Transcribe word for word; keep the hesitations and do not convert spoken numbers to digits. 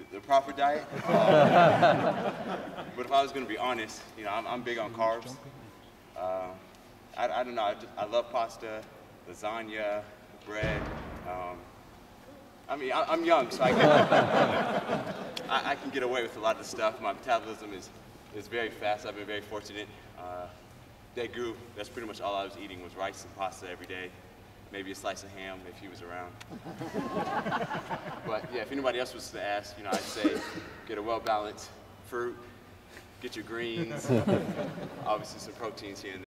the proper diet. Um, but if I was going to be honest, you know, I'm, I'm big on carbs. Uh, I, I don't know, I, just, I love pasta, lasagna, bread. Um, I mean, I, I'm young, so I can, I, I can get away with a lot of stuff. My metabolism is, is very fast. I've been very fortunate. Uh, they grew, that's pretty much all I was eating was rice and pasta every day. Maybe a slice of ham if he was around. But yeah, if anybody else was to ask, you know, I'd say get a well-balanced fruit, get your greens, obviously some proteins here and there.